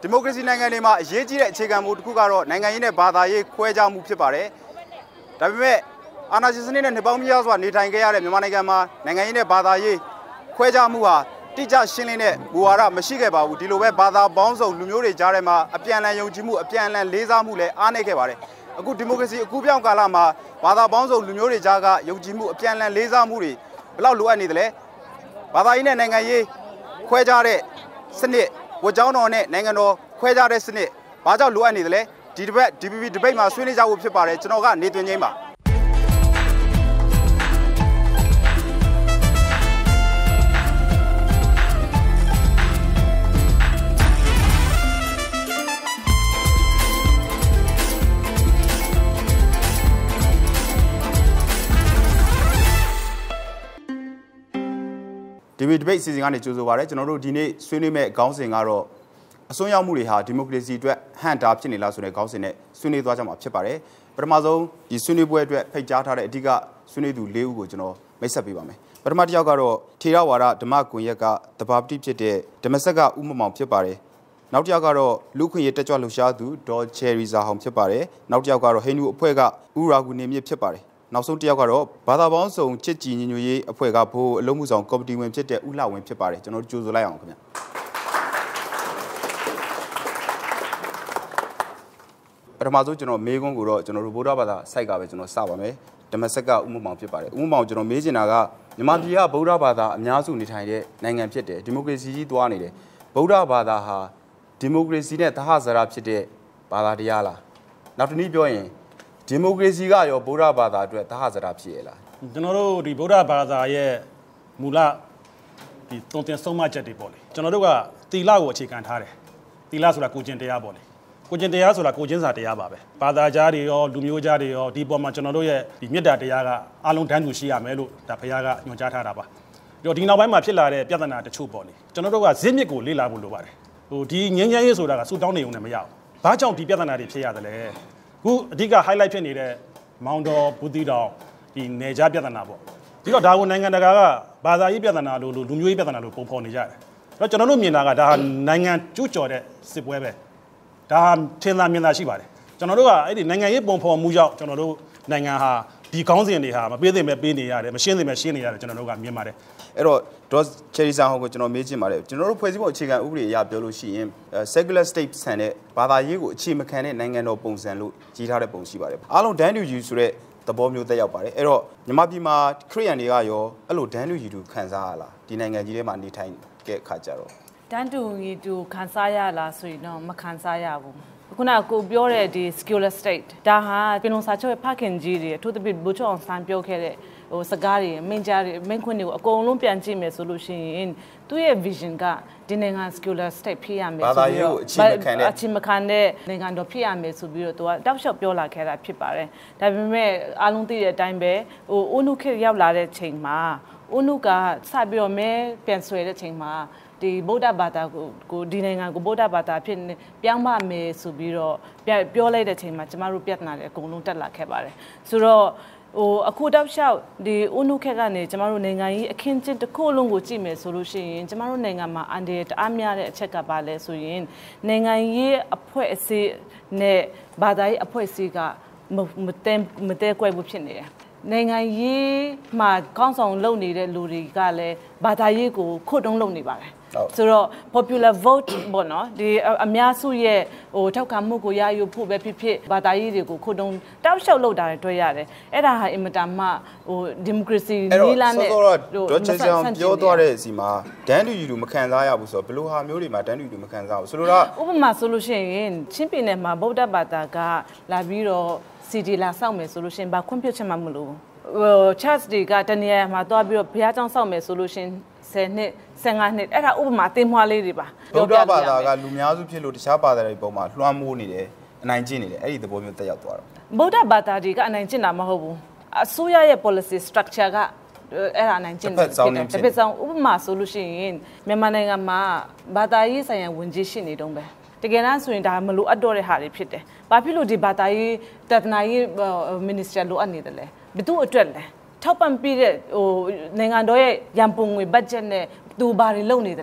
ဒီမိုကရေစီနိုင်ငံတွေမှာအရေးကြီးတဲ့အခြေခံမူတစ်ခုကတော့နိုင်ငံရေးနဲ့ဘာသာရေးခွဲခြားမှုဖြစ်ပါတယ်ဒါပေမဲ့အာဏာရှင်စနစ်နဲ့နှစ်ပေါင်းများစွာနေထိုင်ခဲ့ရတဲ့မြန်မာနိုင်ငံမှာနိုင်ငံရေးနဲ့ဘာသာရေးခွဲခြားမှုဟာတိကျရှင်းလင်းတဲ့မူဝါဒမရှိခဲ့ပါဘူးဒီလိုပဲဘာသာပေါင်းစုံလူမျိုးတွေကြားထဲမှာအပြန်အလှန်ယုံကြည်မှုအပြန်အလှန်လေးစားမှုလည်းအားနည်းခဲ့ပါတယ်အခုဒီမိုကရေစီအကူပြောင်းကာလမှာဘာသာပေါင်းစုံလူမျိုးတွေကြားကယုံကြည်မှုအပြန်အလှန်လေးစားမှုတွေဘယ်လောက်လိုအပ်နေသလဲဘာသာရေးနဲ့နိုင်ငံရေးခွဲခြားတဲ့စနစ်ဝတ်ကြောင်းတော်နဲ့နိုင်ငံတော်ခွဲခြားတဲ့စနစ်ဘာကြောင့်လိုအပ်နေသလဲဒီတစ်ပတ် DPP debate မှာဆွေးနွေးကြဖို့ဖြစ်ပါတယ်ကျွန်တော်ကနေသွင်းချင်းပါဒီdebate စီစဉ်ကနေကြိုဆိုပါရစေကျွန်တော်တို့ဒီနေ့ဆွေးနွေးမဲ့ခေါင်းစဉ်ကတော့အစွန်းရောက်မှုတွေဟာဒီမိုကရေစီအတွက်ဟန်တာဖြစ်နေလားဆိုတဲ့ခေါင်းစဉ်နဲ့ဆွေးနွေးသွားကြမှာဖြစ်ပါတယ်ပထမဆုံးဒီဆွေးနွေးပွဲအတွက်ဖိတ်ကြားထားတဲ့အဓိကဆွေးနွေးသူ၄ဦးကိုကျွန်တော်မိတ်ဆက်ပေးပါမယ်ပထမတစ်ယောက်ကတော့ထေရဝါဒဓမ္မကွန်ရက်ကတဘာပတိဖြစ်တဲ့ဓမ္မဆက်ကဦးမမောင်ဖြစ်ပါတယ်နောက်တစ်ယောက်ကတော့လူခွင့်ရေးတက်ကြွလှုပ်ရှားသူဒေါ်ချယ်ရီဇာဟောင်ဖြစ်ပါတယ်နောက်တစ်ယောက်ကတော့ဟိန္ဒူအဖွဲ့ကဦးရာဂူနေမြင့်ဖြစ်ပါတယ်နောက်ဆုံးတစ်ယောက်ကတော့ဘာသာပေါင်းစုံချစ်ကြည်ညီညွတ်ရေးအဖွဲ့ကဘိုးအလုံးမှုဆောင်ကော်မတီဝင်ဖြစ်တဲ့ဦးလှဝင်းဖြစ်ပါတယ်ကျွန်တော်တို့ကြိုဆိုလိုက်အောင်ခင်ဗျပထမဆုံးကျွန်တော်မေးခွန်းကိုတော့ကျွန်တော်တို့ဗုဒ္ဓဘာသာစိုက်ကပဲကျွန်တော်စပါမယ်ဓမ္မစက်ကဦးမမောင်ဖြစ်ပါတယ်ဦးမမောင်ကျွန်တော်မေးချင်တာကမြန်မာပြည်ကဗုဒ္ဓဘာသာအများစုနေထိုင်တဲ့နိုင်ငံဖြစ်တယ်ဒီမိုကရေစီကြီးသွားနေတယ်ဗုဒ္ဓဘာသာဟာဒီမိုကရေစီနဲ့သဟဇာတဖြစ်တဲ့ဘာသာတရားလားနောက်တစ်နည်းပြောရင်ဒီမိုကရေစီကရောဗုဒ္ဓဘာသာအတွက်သဟဇာတဖြစ်ရလားကျွန်တော်တို့ဒီဗုဒ္ဓဘာသာရဲ့မူလဒီတုံ့ပြန်ဆုံးမချက်တွေပေါ့လေကျွန်တော်တို့ကသီလကိုအခြေခံထားတယ်သီလဆိုတာကိုကျင့်တရားပေါ့လေကိုကျင့်တရားဆိုတာကိုကျင့်စာတရားပါပဲဘာသာကြားတွေရောလူမျိုးကြားတွေရောဒီပေါ်မှာကျွန်တော်တို့ရဲ့ဒီမေတ္တာတရားကအလုံးတန်းတူရှိရမယ်လို့ဒါဘုရားကညွှန်ကြားထားတာပါပြီးတော့ဒီနောက်ပိုင်းမှာဖြစ်လာတဲ့ပြဿနာတချို့ပေါ့လေကျွန်တော်တို့ကဇစ်မြစ်ကိုလေ့လာဖို့လိုပါတယ်ဟိုဒီငြိမ်းချမ်းရေးဆိုတာကစူတောင်းနေုံနဲ့မရဘူးဘာကြောင့်ဒီပြဿနာတွေဖြစ်ရတယ်လဲခုအဓိက highlight ဖြစ်နေတဲ့မောင်တော်ဘူးတီတောင်ဒီနေကြပြဿနာပေါ့ဒီတော့ဒါကိုနိုင်ငံတကာကဘာသာရေးပြဿနာလို့လူမျိုးရေးပြဿနာလို့ပုံဖော်နေကြတယ်အဲ့တော့ကျွန်တော်တို့မြင်တာကဒါဟာနိုင်ငံကျူးကျော်တဲ့စစ်ပွဲပဲဒါဟာထင်သာမြင်သာရှိပါတယ်ကျွန်တော်တို့ကအဲ့ဒီနိုင်ငံရေးပုံဖော်မှုကြောင့်ကျွန်တော်တို့နိုင်ငံဟာဒီကောင်းစဉ်တွေဟာမပေးသင့်ပဲပေးနေရတယ်မရှင်းသင့်ပဲရှင်းနေရတယ်ကျွန်တော်တို့ကမြင်ပါတယ်အဲ့တော့ဒေါ်ချယ်ရီဆန်ဟောကိုကျွန်တော်မေးချင်ပါတယ်ကျွန်တော်တို့ဖွဲ့စည်းပုံအခြေခံဥပဒေအရပြောလို့ရှိရင် secular state ဆန်တဲ့ဘာသာရေးကိုအခြေမခံတဲ့နိုင်ငံတော်ပုံစံလို့ကြီးထားတဲ့ပုံရှိပါတယ်အားလုံးဒန်းတူယူဆိုတဲ့သဘောမျိုးတက်ရောက်ပါတယ်အဲ့တော့မြန်မာပြည်မှာခရစ်ယာန်တွေကရောအဲ့လိုဒန်းတူယူတူခံစားရလားဒီနိုင်ငံကြီးထဲမှာနေထိုင်တဲ့အခါကျတော့ဒန်းတူယူတူခံစားရလားဆိုရင်တော့မခံစားရဘူးခုနကကိုပြောတဲ့ဒီ secular state ဒါဟာပြည်လုံးစာချုပ်ရဲ့ဖခင်ကြီးတွေအထူးသဖြင့်ဘူချောအောင်ဆန်းပြောခဲ့တဲ့ဟိုစကားတွေမင်းကြားတွေမင်းခွန်းတွေကိုအကုန်လုံးပြန်ကြည့်မယ်ဆိုလို့ရှိရင်သူ့ရဲ့ vision ကဒီနိုင်ငံ secular state ဖြစ်ရမယ်ဆိုပြီးတော့အချင်းမခံတဲ့နိုင်ငံတော်ဖြစ်ရမယ်ဆိုပြီးတော့သူကတောက်လျှောက်ပြောလာခဲ့တာဖြစ်ပါတယ်ဒါပေမဲ့အားလုံးသိတဲ့အတိုင်းပဲဟိုဦးနုခေရောက်လာတဲ့ချိန်မှာဦးနုကစပြီးတော့မဲပြန်ဆွဲတဲ့ချိန်မှာဒီဗုဒ္ဓဘာသာကိုဒီနိုင်ငံကိုဗုဒ္ဓဘာသာဖြစ်ပြောင်းပါမယ်ဆိုပြီးတော့ပြောလိုက်တဲ့ချိန်မှာကျမတို့ပြဿနာတွေအကုန်လုံးတက်လာခဲ့ပါတယ်ဆိုတော့ဟိုအခုတောက်လျှောက်ဒီဦးနုခက်ကနေကျမတို့နိုင်ငံကြီးအခင်းချင်းတစ်ခုလုံးကိုကြည့်မယ်ဆိုလို့ရှိရင်ကျမတို့နိုင်ငံမှာအန်ဒီတအားများတဲ့အချက်ကပါလဲဆိုရင်နိုင်ငံရေးအဖွဲ့အစည်းနဲ့ဘာသာရေးအဖွဲ့အစည်းကမတဲကွဲဘူးဖြစ်နေတယ်နိုင်ငံရေးမှာကောင်းဆောင်လုပ်နေတဲ့လူတွေကလည်းဘာသာရေးကိုခုတ်တုံးလုပ်နေပါတယ်ဆိုတော့ popular vote ပေါ့နော်ဒီအများစုရဲ့ဟိုထောက်ခံမှုကိုရယူဖို့ပဲဖြစ်ဖြစ်ဘာသာရေးတွေကိုခုတုံးတောက်လျှောက်လုပ်တာတွေ့ရတယ်အဲ့ဒါဟာအင်မတန်မှဟိုဒီမိုကရေစီနီလာနဲ့ဒေါ်ချယ်ရီဆန်ပြောသွားတဲ့အစီမှာဒန်းတူယူတူမခံစားရဘူးဆိုတော့ဘယ်လိုဟာမျိုးတွေမှာဒန်းတူယူတူမခံစားဘူးဆိုတော့ဥပမာဆိုလို့ရှိရင်ချင်းပြည်နယ်မှာဗုဒ္ဓဘာသာကလာပြီးတော့စီဒီလာစောက်မယ်ဆိုလို့ရှိရင်ဘာခွင့်ပြုချက်မှမလို့ဟို church တွေကတနေရာမှာသွားပြီးတော့ဘုရားကျောင်းစောက်မယ်ဆိုလို့ရှိရင်10နှစ်15နှစ်အဲ့ဒါဥပမာတင်မွှားလေးတွေပါဗုဒ္ဓဘာသာကလူများစုဖြစ်လို့တခြားဘာသာတွေပုံမှာလွှမ်းမိုးနေတယ်အနိုင်ကျင့်နေတယ်အဲ့ဒီသဘောမျိုးတက်ရောက်သွားတော့ဗုဒ္ဓဘာသာတွေကအနိုင်ကျင့်တာမဟုတ်ဘူးအစိုးရရဲ့ policy structure ကအဲ့ဒါအနိုင်ကျင့်တယ်တပည့်ဆောင်ဥပမာဆိုလို့ရှိရင်မြန်မာနိုင်ငံမှာဘာသာရေးဆိုင်ရာဝန်ကြီးရှိနေတုန်းပဲတကယ်တမ်းဆိုရင်ဒါမလိုအပ်တော့တဲ့ဟာတွေဖြစ်တယ်ဘာဖြစ်လို့ဒီဘာသာရေးတသနာရေး minister လိုအပ်နေတယ်လဲဘယ်သူအတွက်လဲထောက်ပံ့ပြီးတဲ့ဟိုနိုင်ငံတော်ရဲ့ရန်ပုံငွေ budget နဲ့သူဘာတွေလုပ်နေတယ်လဲ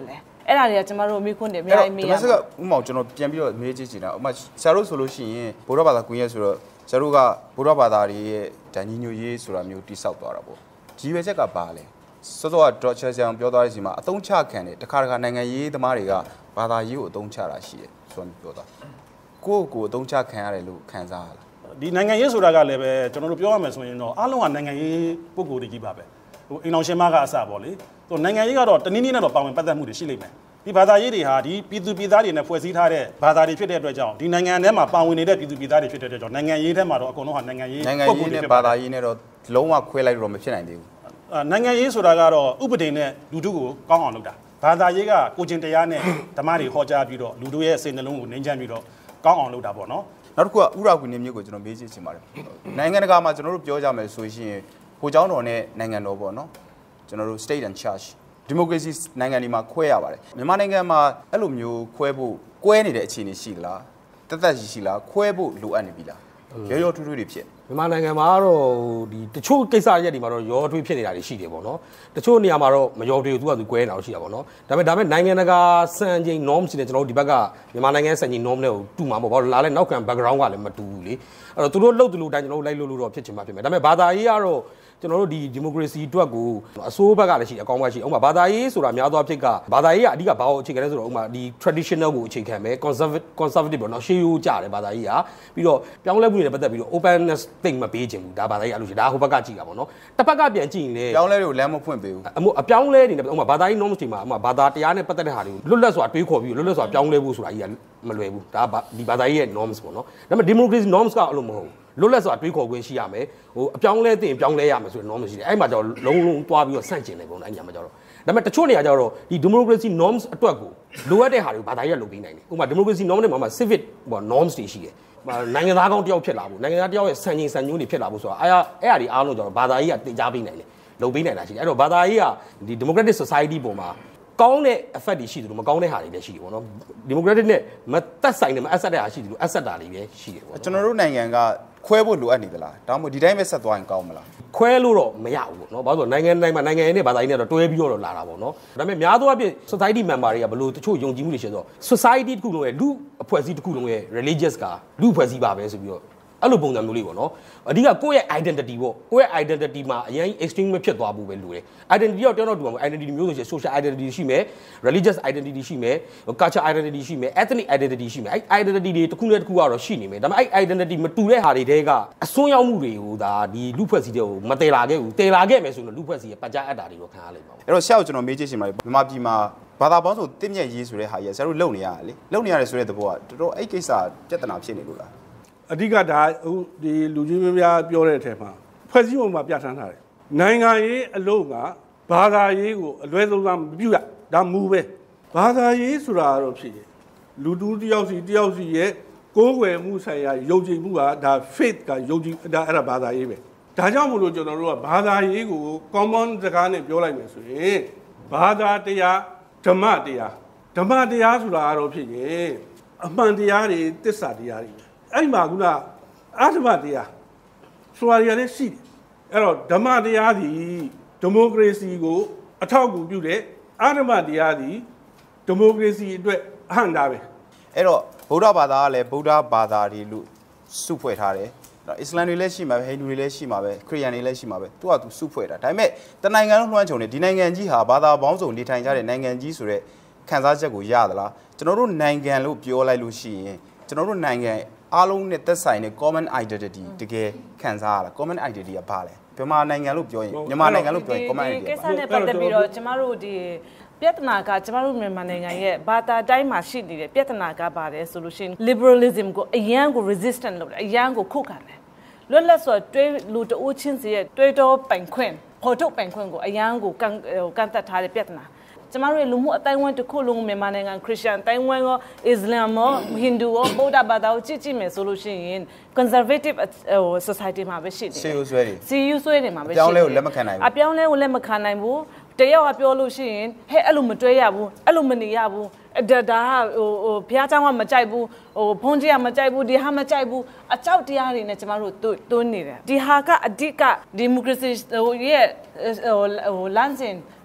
အဲ့ဒါတွေကကျမတို့မိခွန်းတွေအများကြီးမေးရမှာဒါကဥမောင်ကျွန်တော်ပြန်ပြီးတော့မေးကြည့်ချင်တာဥမာဆရာတို့ဆိုလို့ရှိရင်ဘုရားဘာသာကွန်ရက်ဆိုတော့ဆရာတို့ကဘုရားဘာသာတွေရဲ့ဒဏ်ညညရေးဆိုတာမျိုးတိဆောက်သွားတာပေါ့ကြီးပဲချက်ကပါလဲစောစောကဒေါ်ချာဆန်ပြောသွားတဲ့စီမှာအသုံးချခံတယ်တခါတခါနိုင်ငံရေးသမားတွေကဘာသာရေးကိုအသုံးချတာရှိတယ်ဆိုတော့ပြောသွားကိုအသုံးချခံရတယ်လို့ခံစားရလားဒီနိုင်ငံရေးဆိုတာကလည်းပဲကျွန်တော်တို့ပြောရမယ်ဆိုရင်တော့အားလုံးကနိုင်ငံရေးပုံကိုယ်တွေကြီးပါပဲဟိုအိမ်အောင်ရှင်မကအစပေါ့လေသူနိုင်ငံရေးကတော့တနည်းနည်းနဲ့တော့ပါဝင်ပတ်သက်မှုတွေရှိလိမ့်မယ်ဒီဘာသာရေးတွေဟာဒီပြည်သူပြည်သားတွေနဲ့ဖွဲ့စည်းထားတဲ့ဘာသာတွေဖြစ်တဲ့အတွက်ကြောင့်ဒီနိုင်ငံထဲမှာပါဝင်နေတဲ့ပြည်သူပြည်သားတွေဖြစ်တဲ့အတွက်ကြောင့်နိုင်ငံရေးထဲမှာတော့အကုန်လုံးဟာနိုင်ငံရေးပုံကိုယ်တွေဘာသာရေးနဲ့တော့လုံးဝခွဲလိုက်လို့တော့မဖြစ်နိုင်သေးဘူးနိုင်ငံရေးဆိုတာကတော့ဥပဒေနဲ့လူထုကိုကောင်းအောင်လုပ်တာဘာသာရေးကကိုကျင်တရားနဲ့ဓမ္မတွေဟောကြားပြီးတော့လူတို့ရဲ့စိတ်နှလုံးကိုနှိမ်ချမ်းပြီးတော့ကောင်းအောင်လုပ်တာပေါ့နော်နောက်တစ်ခုကဥရာကွေနေမျိုးကိုကျွန်တော်မေးကြည့်ချင်ပါတယ်နိုင်ငံတကာမှာကျွန်တော်တို့ပြောကြမယ်ဆိုရင်ဟိုเจ้าတော်နဲ့နိုင်ငံတော်ပေါ့နော်ကျွန်တော်တို့ state and church democracy နိုင်ငံတွေမှာခွဲရပါတယ်မြန်မာနိုင်ငံမှာအဲ့လိုမျိုးခွဲဖို့ကွဲနေတဲ့အခြေအနေရှိလားတက်ရှိလားခွဲဖို့လိုအပ်နေပြီလားရောထွေးထွေးတွေဖြစ်မြန်မာနိုင်ငံမှာတော့ဒီတချို့ကိစ္စရက်တွေမှာတော့ရောထွေးဖြစ်နေတာတွေရှိတယ်ပေါ့နော်တချို့နေရာမှာတော့မရောထွေးသူကသူကွဲနေတာရှိတာပေါ့နော်ဒါပေမဲ့နိုင်ငံတကာစံချိန် norm ရှိတယ်ကျွန်တော်တို့ဒီဘက်ကမြန်မာနိုင်ငံစံချိန် norm နဲ့ကိုတူမှာပေါ့ဘာလို့လာလဲနောက်ခံ background ကလည်းမတူဘူးလေအဲ့တော့သူတို့လှုပ်သူတို့တိုင်းကျွန်တော်တို့လိုက်လို့တော့ဖြစ်ချင်မှဖြစ်မယ်ဒါပေမဲ့ဘာသာရေးကတော့ကျွန်တော်တို့ဒီ democracy အတွက်ကိုအစိုးဘက်ကလည်းရှိတယ်အကောင်းဘက်ရှိဥပမာဘာသာရေးဆိုတာများသောအားဖြင့်ကဘာသာရေးကအဓိကဘာကိုအခြေခံလဲဆိုတော့ဥပမာဒီ traditional ကိုအခြေခံမယ် conservative ပေါ့နော်ရှေးရိုးကြတယ်ဘာသာရေးကပြီးတော့ပြောင်းလဲမှုတွေနဲ့ပတ်သက်ပြီးတော့ openness သိမ့်မပေးခြင်းဘူးဒါဘာသာရေးအလို့ရှိဒါဟိုဘက်ကကြည့်တာပေါ့နော်တစ်ဖက်ကပြန်ကြည့်ရင်လေပြောင်းလဲတွေကိုလမ်းမဖွင့်ပေးဘူးအပြောင်းလဲနေတယ်ဥပမာဘာသာရေး norms တွေမှာဥပမာဘာသာတရားနဲ့ပတ်သက်တဲ့ဟာတွေကိုလွတ်လပ်စွာတွေးခေါ်ပြီးလွတ်လပ်စွာပြောင်းလဲဖို့ဆိုတာကြီးကမလွယ်ဘူးဒါဒီဘာသာရေးရဲ့ norms ပေါ့နော်ဒါပေမဲ့ democracy norms ကအဲ့လိုမဟုတ်ဘူးလွတ်လပ်စွာတွေးခေါ်ခွင့်ရှိရမယ်ဟိုအပြောင်းလဲတင်ပြောင်းလဲရမယ်ဆိုတဲ့ norm ရှိတယ်အဲ့မှာကျတော့လုံးလုံးတွားပြီးတော့ဆန့်ကျင်တယ်ပုံအဲ့ညမှာကျတော့ဒါပေမဲ့တချို့နေရာကျတော့ဒီ democracy norms အတွက်ကိုလိုအပ်တဲ့ဟာတွေကိုဘာသာရေးလုပ်ပေးနိုင်တယ်ဥပမာ democracy norm တွေမှာ civic norms တွေရှိတယ်နိုင်ငံသားကောင်းတယောက်ဖြစ်လာဖို့နိုင်ငံသားတယောက်ရဲ့စံချိန်စံညွှန်းတွေဖြစ်လာဖို့ဆိုတာအဲ့အရာတွေအားလုံးကျတော့ဘာသာရေးကတင် जा ပေးနိုင်တယ်လုပ်ပေးနိုင်တာရှိတယ်အဲ့တော့ဘာသာရေးကဒီ democratic society ပုံမှာကောင်းတဲ့ effect တွေရှိတယ်လို့မကောင်းတဲ့ဟာတွေလည်းရှိတယ်ပေါ့နော် democratic နဲ့မသက်ဆိုင်တယ်မအဆက်တဲ့ဟာရှိတယ်လို့အဆက်တာတွေပဲရှိတယ်ပေါ့ကျွန်တော်တို့နိုင်ငံကခွဲဖို့လိုအပ်နေသလားဒါမှမဟုတ်ဒီတိုင်းပဲဆက်သွားရင်ကောင်းမလားခွဲလို့တော့မရဘူးပေါ့နော်ဘာလို့ဆိုနိုင်ငံတိုင်းမှာနိုင်ငံရေးနဲ့ဘာသာရေးနဲ့တော့တွဲပြီးတော့လာတာပေါ့နော်ဒါပေမဲ့များသောအားဖြင့် society member တွေကဘလို့တချို့ယုံကြည်မှုတွေရှိဆိုတော့ society တစ်ခုလုံးရဲ့လူအဖွဲ့အစည်းတစ်ခုလုံးရဲ့ religious ကလူအဖွဲ့အစည်းပါပဲဆိုပြီးတော့အဲ့လိုပုံစံမျိုးလေးပေါ့နော်အဓိကကိုယ့်ရဲ့ identity ပေါ့ကိုယ့်ရဲ့ identity မှာအရင် extreme မဖြစ်သွားဘူးပဲလို့လေ identity တော့တောင်းတော့တူမှာ identity မျိုးဆိုရှင် social identity ရှိမယ် religious identity ရှိမယ် culture identity ရှိမယ် ethnic identity ရှိမယ်အဲ့ identity တွေတစ်ခုနဲ့တစ်ခုကတော့ရှိနေမယ်ဒါပေမဲ့အဲ့ identity မတူတဲ့ဟာတွေတဲကအစွန်းရောက်မှုတွေကိုဒါဒီလူဖွဲ့စည်းတွေကိုမတည်လာခဲ့ဘူးတည်လာခဲ့မယ်ဆိုရင်လူဖွဲ့စည်းရဲ့ပတ်ကြားအပ်တာတွေတော့ခံရလိမ့်မှာပေါ့အဲ့တော့ဆရာကကျွန်တော်မေးချင်ပါတယ်မြန်မာပြည်မှာဘာသာပေါင်းစုံတင့်မြတ်ရေးဆိုတဲ့ဟာကြီးဆရာတို့လုံနေရတယ်လေလုံနေရတယ်ဆိုတဲ့သဘောကတော်တော်အဲ့ကိစ္စပြဿနာဖြစ်နေလို့လားအဓိကဒါဒီလူကြီးများပြောတဲ့အထက်မှာဖွဲ့စည်းပုံမှာပြဋ္ဌာန်းထားတယ်နိုင်ငံရေးအလို့ကဘာသာရေးကိုအလွဲသုံးစားမပြုရဒါမူပဲဘာသာရေးဆိုတာတော့ဖြစ်တယ်လူတူတယောက်စီရဲ့ကိုးကွယ်မှုဆိုင်ရာယုံကြည်မှုကဒါ faith ကယုံကြည်ဒါအဲ့ဒါဘာသာရေးပဲဒါကြောင့်မို့လို့ကျွန်တော်တို့ကဘာသာရေးကို common စကားနဲ့ပြောလိုက်မယ်ဆိုရင်ဘာသာတရားဓမ္မတရားဆိုတာကတော့ဖြစ်ရင်အမှန်တရားတွေသစ္စာတရားတွေအဲ့မှာခုနအာဓမ္မတရားဆိုတာတွေလည်းရှိတယ်အဲ့တော့ဓမ္မတရားသည်ဒီမိုကရေစီကိုအထောက်အကူပြုတယ်အာဓမ္မတရားသည်ဒီမိုကရေစီအတွက်အဟန့်တာပဲအဲ့တော့ဗုဒ္ဓဘာသာကလည်းဗုဒ္ဓဘာသာတွေလို့စုဖွဲ့ထားတယ်အစ္စလာမ်တွေလည်းရှိမှာပဲဟိန္ဒူတွေလည်းရှိမှာပဲခရစ်ယာန်တွေလည်းရှိမှာပဲသူကသူစုဖွဲ့တာဒါပေမဲ့တနိုင်ငံလုံးလွှမ်းခြုံနေဒီနိုင်ငံကြီးဟာဘာသာပေါင်းစုံနေထိုင်ကြတဲ့နိုင်ငံကြီးဆိုတဲ့ခံစားချက်ကိုရသလားကျွန်တော်တို့နိုင်ငံလို့ပြောလိုက်လို့ရှိရင်ကျွန်တော်တို့နိုင်ငံအားလုံးနဲ့သက်ဆိုင်တဲ့ common identity တကယ်ခံစားရတာ common identity ကဘာလဲမြန်မာနိုင်ငံလို့ပြောရင်မြန်မာနိုင်ငံလို့ပြောရင် common identity ကိစ္စနဲ့ပတ်သက်ပြီးတော့ကျမတို့ဒီပြဿနာကကျမတို့မြန်မာနိုင်ငံရဲ့ဘာသာတိုင်းမှာရှိနေတဲ့ပြဿနာကပါတယ်ဆိုလို့ရှိရင် liberalism ကိုအရန်ကို resistant လုပ်တယ်အရန်ကိုခုခံတယ်လွတ်လပ်စွာတွေးလူတအိုးချင်းစီရဲ့တွေးတောပိုင်ခွင့်ဖော်ထုတ်ပိုင်ခွင့်ကိုအရန်ကိုကန့်သက်ထားတဲ့ပြဿနာကျမတို့ရဲ့လူမှုအတိုင်းအဝန်တစ်ခုလုံးမြန်မာနိုင်ငံခရစ်ယာန်အတိုင်းအဝန်ရောအစ္စလာမ်ရောဟိန္ဒူရောဗုဒ္ဓဘာသာကိုကြည့်မယ်ဆိုလို့ရှိရင် conservative society မှာပဲရှိတယ်စီယူဆွဲတွေမှာပဲရှိတယ်အပြောင်းလဲကိုလက်မခံနိုင်ဘူးအပြောင်းလဲကိုလက်မခံနိုင်ဘူးတယောက်ကပြောလို့ရှိရင်ဟဲ့အဲ့လိုမတွဲရဘူးအဲ့လိုမနေရဘူးဒါဟိုဘုရားကျောင်းကမကြိုက်ဘူးဟိုဘုန်းကြီးကမကြိုက်ဘူးဒီဟာမကြိုက်ဘူးအကြောက်တရားတွေနဲ့ကျမတို့တွန်းနေတယ်ဒီဟာကအဓိကဒီမိုကရေစီဟိုရဲ့ဟိုလမ်းစဉ်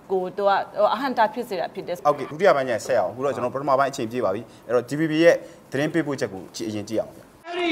ကိုသူကအဟံတာဖြစ်စေတာဖြစ်တယ်ဟုတ်ကဲ့ဒုတိယပိုင်းညဆက်အောင်အခုတော့ကျွန်တော်ပထမပိုင်းအချိန်ပြပါပြီအဲ့တော့ DPP ရဲ့သတင်းပေးပို့ချက်ကိုအရင်ကြည့်အောင်ဗျ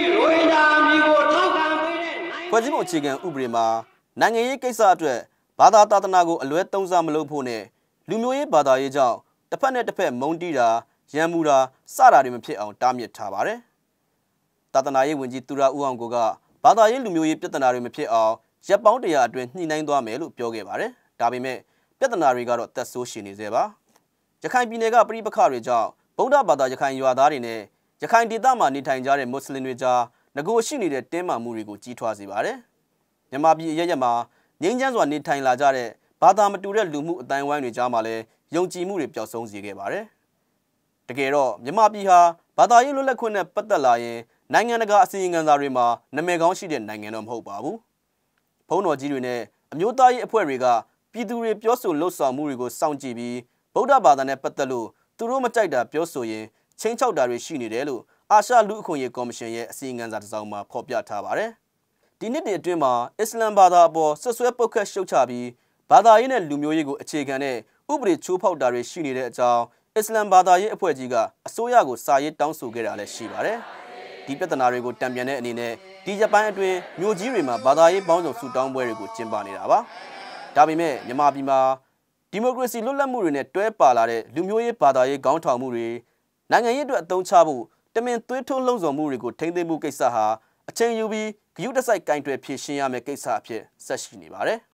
ဖွဲ့စည်းပုံအခြေခံဥပဒေမှာနိုင်ငံရေးကိစ္စအတွက်ဘာသာသာသနာကိုအလွဲသုံးစားမလုပ်ဖို့နဲ့လူမျိုးရေးဘာသာရေးကြောင့်တစ်ဖက်နဲ့တစ်ဖက်မုန်းတီးတာရန်မှုတာစတာတွေမဖြစ်အောင်တားမြစ်ထားပါတယ်။သာသနာရေးဝန်ကြီးသူရဦးအောင်ကိုကဘာသာရေးလူမျိုးရေးပြဿနာတွေမဖြစ်အောင်ရပ်ပေါင်း100အတွင်းညှိနှိုင်းသွားမယ်လို့ပြောခဲ့ပါတယ်။ဒါပေမဲ့ပြဿနာတွေကတော့တက်ဆိုးရှိနေသေးပါ။ရခိုင်ပြည်နယ်ကပြည်ပခါတွေကြောင့်ဗုဒ္ဓဘာသာရခိုင်ရွာသားတွေနဲ့ရခိုင်ဒေသမှာနေထိုင်ကြတဲ့မွတ်စလင်တွေကြားငကိုရှိနေတဲ့တင်းမာမှုတွေကိုကြီးထွားစေပါတယ်။မြန်မာပြည်အရရက်မှာငြိမ်းချမ်းစွာနေထိုင်လာကြတဲ့ဘာသာမတူတဲ့လူမှုအတိုင်းဝိုင်းတွေကြားမှာလည်းယုံကြည်မှုတွေပျောက်ဆုံးစေခဲ့ပါတယ်။တကယ်တော့မြန်မာပြည်ဟာဘာသာရေးလွတ်လပ်ခွင့်နဲ့ပတ်သက်လာရင်နိုင်ငံတကာအစည်းအဝေးတွေမှာနာမည်ကောင်းရှိတဲ့နိုင်ငံတော့မဟုတ်ပါဘူး။ဘုန်းတော်ကြီးတွေနဲ့အမျိုးသားရေးအဖွဲ့တွေကပြည်သူတွေပြောဆိုလှုပ်ဆောင်မှုတွေကိုစောင့်ကြည့်ပြီးဗုဒ္ဓဘာသာနဲ့ပတ်သက်လို့သူတို့မကြိုက်တာပြောဆိုရင်ချင်းချောက်တာတွေရှိနေတယ်လို့အာရှလူအခွင့်အရေးကော်မရှင်ရဲ့အစည်းအဝေးတစ်စောင်မှာဖော်ပြထားပါတယ်။ဒီနှစ်အတွင်းမှာအစ္စလမ်ဘာသာအပေါ်ဆွဆွဲပုတ်ခတ်ရှုတ်ချပြီးဘာသာရေးနဲ့လူမျိုးရေးကိုအခြေခံတဲ့ဥပဒေချိုးဖောက်တာတွေရှိနေတဲ့အကြောင်းအစ္စလမ်ဘာသာရေးအဖွဲ့ကြီးကအစိုးရကိုစာရေးတောင်းဆိုခဲ့တာလည်းရှိပါတယ်။ဒီပြဿနာတွေကိုတံပြန်တဲ့အနေနဲ့ဒီဂျပန်အတွင်းမြို့ကြီးတွေမှာဘာသာရေးပေါင်းစုံဆူတောင်းပွဲတွေကိုကျင်းပနေတာပါ။ဒါပေမဲ့မြန်မာပြည်မှာဒီမိုကရေစီလွတ်လပ်မှုတွေနဲ့တွဲပါလာတဲ့လူမျိုးရေးဘာသာရေးခေါင်းထောင်မှုတွေနိုင်ငံရေးအတွက်အသုံးချဖို့တမင်သွေးထိုးလှုံ့ဆော်မှုတွေကိုထိန်းသိမ်းမှုကိစ္စဟာအချိန်ယူပြီးဂရုတစိုက်ကင်တွယ်ဖြေရှင်းရမယ့်ကိစ္စအဖြစ်ဆက်ရှိနေပါတယ်